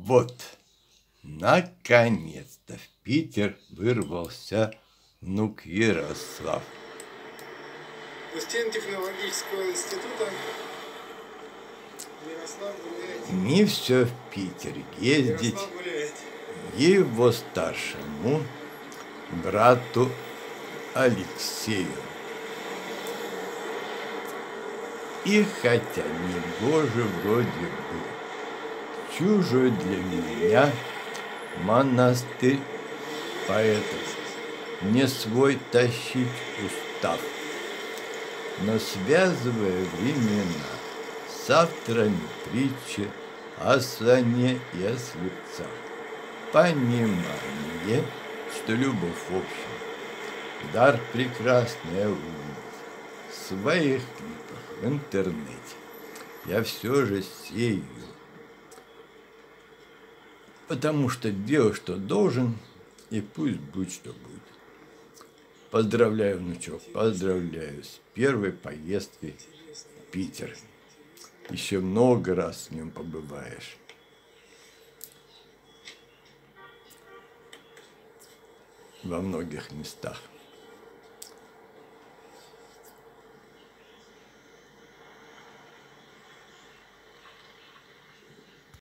Вот, наконец-то в Питер вырвался внук Ярослав. У стен технологического института Ярослав гуляет. Не все в Питер ездить. Его старшему брату Алексею. И хотя негоже вроде бы, чужой для меня монастырь поэтов, не свой тащить устав, но связывая времена с авторами притчи о слоне и о слепцах, понимание, что любовь общая, дар прекрасная увидеть в своих клипах в интернете, я все же сею, потому что делай, что должен, и пусть будет, что будет. Поздравляю, внучок, поздравляю с первой поездкой в Питер. Еще много раз в нем побываешь. Во многих местах.